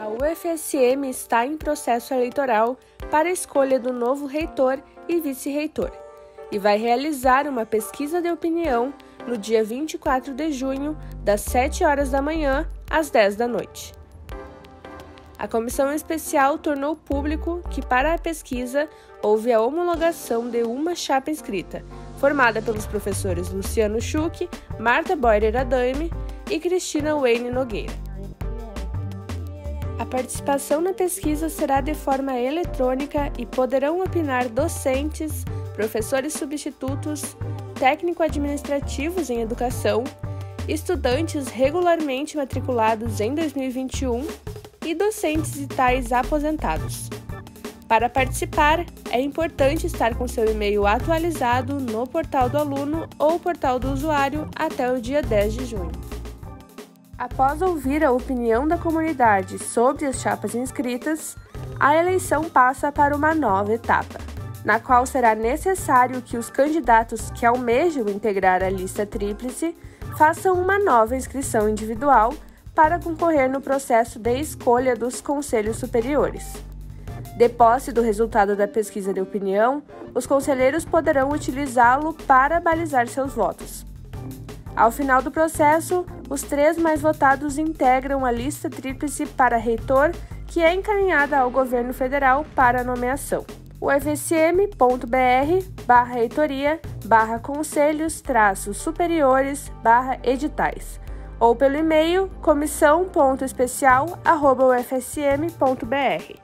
A UFSM está em processo eleitoral para a escolha do novo reitor e vice-reitor e vai realizar uma pesquisa de opinião no dia 24 de junho, das 7 horas da manhã às 10 da noite. A comissão especial tornou público que, para a pesquisa, houve a homologação de uma chapa inscrita, formada pelos professores Luciano Schuch, Marta Boyer Adame e Cristina Wayne Nogueira. A participação na pesquisa será de forma eletrônica e poderão opinar docentes, professores substitutos, técnico-administrativos em educação, estudantes regularmente matriculados em 2021 e docentes e tais aposentados. Para participar, é importante estar com seu e-mail atualizado no portal do aluno ou portal do usuário até o dia 10 de junho. Após ouvir a opinião da comunidade sobre as chapas inscritas, a eleição passa para uma nova etapa, na qual será necessário que os candidatos que almejam integrar a lista tríplice façam uma nova inscrição individual para concorrer no processo de escolha dos conselhos superiores. De posse do resultado da pesquisa de opinião, os conselheiros poderão utilizá-lo para balizar seus votos. Ao final do processo, os 3 mais votados integram a lista tríplice para reitor, que é encaminhada ao governo federal para nomeação. ufsm.br/reitoria/conselhos-superiores/editais ou pelo e-mail comissão.especial@ufsm.br.